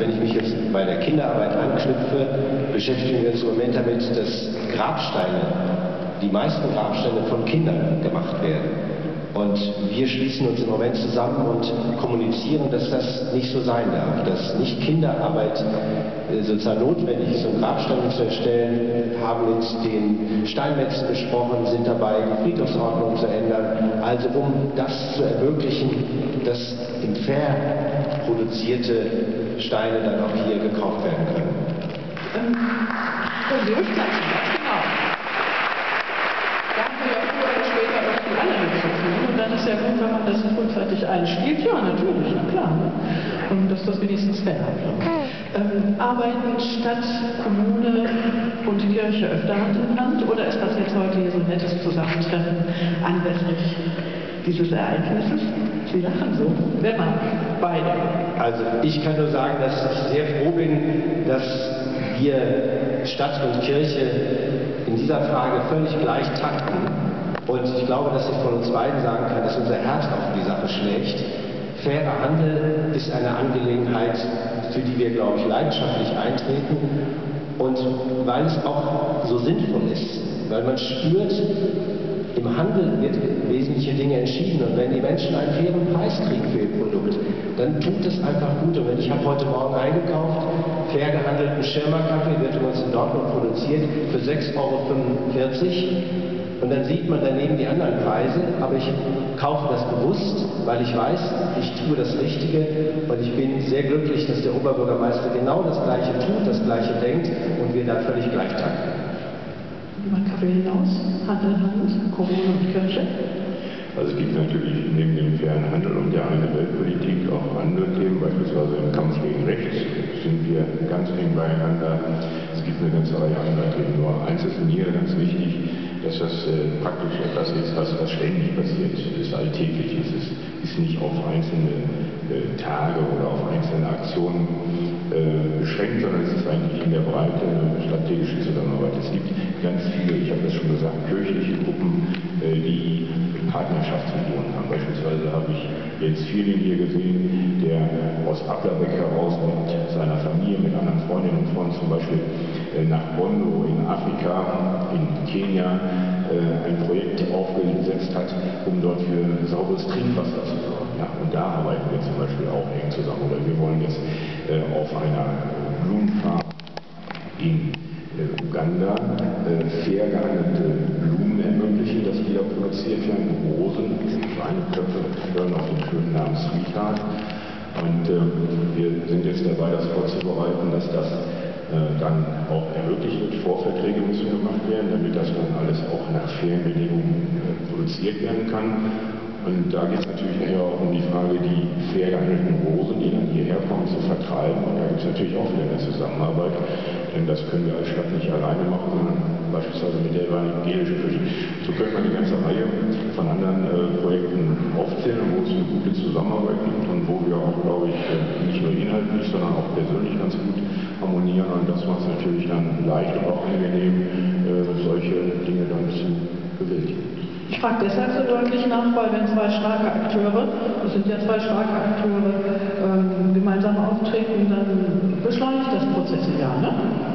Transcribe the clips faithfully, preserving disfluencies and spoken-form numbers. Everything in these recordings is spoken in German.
wenn ich mich jetzt bei der Kinderarbeit anknüpfe, beschäftigen wir uns im Moment damit, dass Grabsteine, die meisten Grabsteine von Kindern gemacht werden. Und wir schließen uns im Moment zusammen und kommunizieren, dass das nicht so sein darf, dass nicht Kinderarbeit sozusagen notwendig ist, um Grabsteine zu erstellen, haben mit den Steinmetzen gesprochen, sind dabei, die Friedhofsordnung zu ändern, also um das zu ermöglichen, dass in fair produzierte Steine dann auch hier gekauft werden können. Ähm, und Sie möchten das, genau. Da haben wir ja früher oder später irgendwie alle mit zu tun. Und dann ist ja gut, wenn man das frühzeitig einspielt. Ja, natürlich, na klar. Ne? Und dass das wenigstens fair abläuft. Ähm, arbeiten Stadt, Kommune und die Kirche öfter Hand in Hand? Oder ist das jetzt heute hier so ein nettes Zusammentreffen anlässlich dieses Ereignisses? Sie lachen so. Wer mag? Beide. Also ich kann nur sagen, dass ich sehr froh bin, dass wir Stadt und Kirche in dieser Frage völlig gleich takten. Und ich glaube, dass ich von uns beiden sagen kann, dass unser Herz auf die Sache schlägt. Fairer Handel ist eine Angelegenheit, für die wir, glaube ich, leidenschaftlich eintreten. Und weil es auch so sinnvoll ist, weil man spürt, im Handel wird wesentliche Dinge entschieden. Und wenn die Menschen einen fairen Preis kriegen für ihr Produkt, dann tut es einfach gut. Und wenn ich habe heute Morgen eingekauft, fair gehandelten Schirmer-Kaffee, wird uns in Dortmund produziert, für sechs Euro fünfundvierzig. Und dann sieht man daneben die anderen Preise, aber ich kaufe das bewusst, weil ich weiß, ich tue das Richtige und ich bin sehr glücklich, dass der Oberbürgermeister genau das Gleiche tut, das Gleiche denkt und wir da völlig gleich takten. Über Kaffee hinaus, Handel, Hand, Kommune und Kirche? Also es gibt natürlich neben dem fairen Handel und der einen Weltpolitik auch andere Themen, beispielsweise im Kampf gegen Rechts sind wir ganz eng beieinander. Es gibt eine ganze Reihe anderer Themen. Nur eins ist mir ganz wichtig, dass das äh, praktisch etwas ist, was, was ständig passiert, ist alltäglich, es ist, ist nicht auf einzelne äh, Tage oder auf einzelne Aktionen äh, beschränkt, sondern es ist eigentlich in der Breite eine strategische Zusammenarbeit. Es gibt ganz viele, ich habe das schon gesagt, kirchliche Gruppen, äh, die Partnerschaftsvisionen haben. Beispielsweise habe ich Jens Vierling hier gesehen, der aus Applerbeck heraus mit seiner Familie, mit anderen Freundinnen und Freunden zum Beispiel äh, nach Bondo in Afrika, in Kenia, ein Projekt aufgesetzt hat, um dort für sauberes Trinkwasser zu sorgen. Ja, und da arbeiten wir zum Beispiel auch eng zusammen. Oder wir wollen jetzt äh, auf einer Blumenfarm in äh, Uganda äh, fair gehandelte Blumen ermöglichen, dass die da produziert werden. Rosen, Schweineköpfe, hören auf den schönen Namen Sweetheart. Und äh, wir sind jetzt dabei, das vorzubereiten, dass das dann auch ermöglicht wird, Vorverträge müssen gemacht werden, damit das dann alles auch nach fairen Bedingungen äh, produziert werden kann. Und da geht es natürlich eher auch um die Frage, die fair gehandelten Rosen, die dann hierher kommen, zu vertreiben. Und da gibt es natürlich auch wieder eine Zusammenarbeit, denn das können wir als Stadt nicht alleine machen, sondern beispielsweise mit der evangelischen Kirche. So können wir eine ganze Reihe von anderen äh, Projekten aufzählen, wo es eine gute Zusammenarbeit gibt und wo wir auch, glaube ich, nicht nur inhaltlich, sondern auch persönlich ganz gut harmonieren. Und das macht es natürlich dann leicht und auch angenehm, äh, solche Dinge dann zu bewältigen. Ich frage deshalb so deutlich nach, weil wenn zwei starke Akteure, das sind ja zwei starke Akteure, ähm, gemeinsam auftreten, dann beschleunigt das Prozesse ja, ne?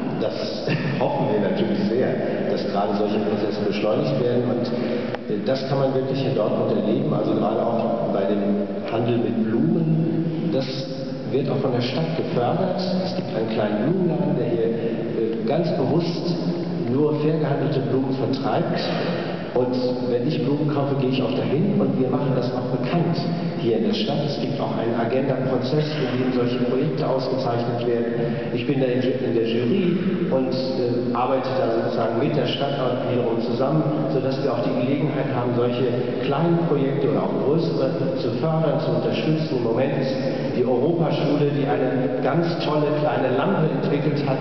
Das hoffen wir natürlich sehr, dass gerade solche Prozesse beschleunigt werden und das kann man wirklich in Dortmund erleben, also gerade auch bei dem Handel mit Blumen, das wird auch von der Stadt gefördert. Es gibt einen kleinen Blumenladen, der hier ganz bewusst nur fair gehandelte Blumen vertreibt. Und wenn ich Blumen kaufe, gehe ich auch dahin und wir machen das auch bekannt hier in der Stadt. Es gibt auch einen Agenda-Prozess, in dem solche Projekte ausgezeichnet werden. Ich bin da in der Jury und äh, arbeite da sozusagen mit der Stadt wiederum zusammen, sodass wir auch die Gelegenheit haben, solche kleinen Projekte oder auch größere zu fördern, zu unterstützen. Im Moment ist die Europaschule, die eine ganz tolle kleine Lampe entwickelt hat,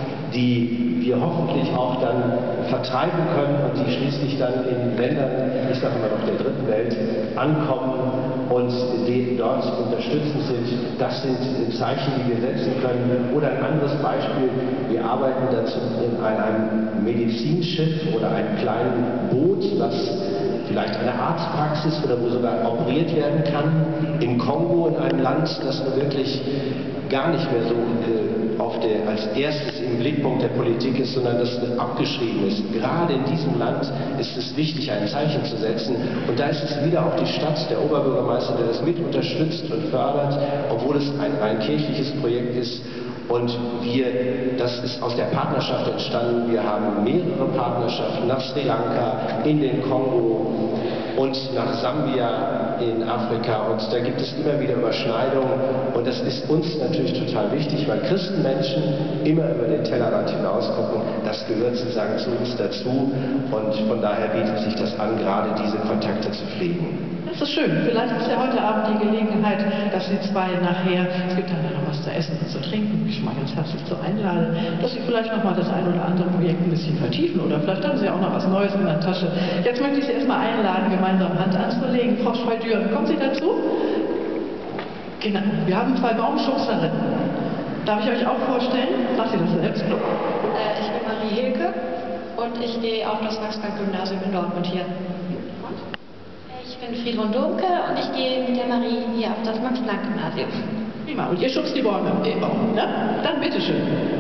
die wir hoffentlich auch dann vertreiben können und die schließlich dann in Ländern, ich sage immer noch der dritten Welt, ankommen und die dort unterstützend sind. Das sind Zeichen, die wir setzen können. Oder ein anderes Beispiel, wir arbeiten dazu in einem Medizinschiff oder einem kleinen Boot, das vielleicht eine Arztpraxis oder wo sogar operiert werden kann, im Kongo, in einem Land, das nur wirklich gar nicht mehr so äh, auf der, als erstes im Blickpunkt der Politik ist, sondern dass es abgeschrieben ist. Gerade in diesem Land ist es wichtig, ein Zeichen zu setzen. Und da ist es wieder auch die Stadt, der Oberbürgermeister, der das mit unterstützt und fördert, obwohl es ein rein kirchliches Projekt ist. Und wir, das ist aus der Partnerschaft entstanden. Wir haben mehrere Partnerschaften nach Sri Lanka, in den Kongo und nach Sambia in Afrika. Und da gibt es immer wieder Überschneidungen. Und das ist uns natürlich total wichtig, weil Christenmenschen immer über den Tellerrand hinaus gucken. Das gehört sozusagen zu uns dazu. Und von daher bietet sich das an, gerade diese Kontakte zu pflegen. Das ist schön. Vielleicht ist ja heute Abend die Gelegenheit, dass Sie zwei nachher, es gibt ja nachher was zu essen und zu trinken, ich schon mal ganz herzlich zu einladen, dass Sie vielleicht noch mal das ein oder andere Projekt ein bisschen vertiefen oder vielleicht haben Sie auch noch was Neues in der Tasche. Jetzt möchte ich Sie erstmal einladen, gemeinsam Hand anzulegen. Frau Schweidüren, kommen Sie dazu? Genau. Wir haben zwei Baumschubserinnen. Darf ich euch auch vorstellen? Mach Sie das selbst. Äh, ich bin Marie Hilke und ich gehe auf das Wachsberg-Gymnasium in Dortmund hier. Ich bin Friedrun Domke und ich gehe mit der Marie hier auf das Max-Planck-Gymnasium. Prima. Und ihr schubst die Bäume im Baum, ne? Dann bitteschön.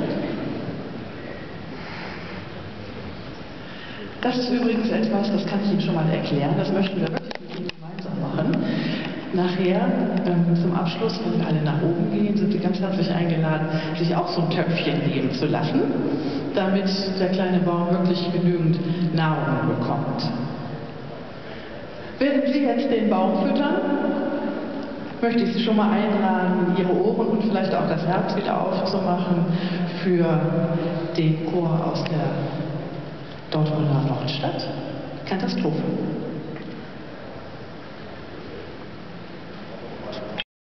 Das ist übrigens etwas, das kann ich Ihnen schon mal erklären. Das möchten wir wirklich mit Ihnen gemeinsam machen. Nachher, ähm, zum Abschluss, wenn wir alle nach oben gehen, sind Sie ganz herzlich eingeladen, sich auch so ein Töpfchen nehmen zu lassen, damit der kleine Baum wirklich genügend Nahrung bekommt. Werden Sie jetzt den Baum füttern, möchte ich Sie schon mal einladen, Ihre Ohren und vielleicht auch das Herz wieder aufzumachen für den Chor aus der Dortmunder Nordstadt. Katastrophe.